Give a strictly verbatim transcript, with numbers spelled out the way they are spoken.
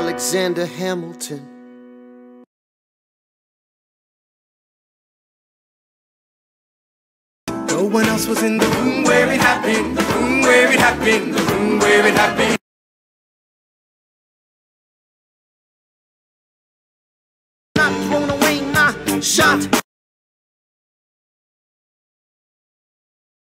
Alexander Hamilton. No one else was in the room where it happened, the room where it happened, the room where it happened. Not thrown away my shot.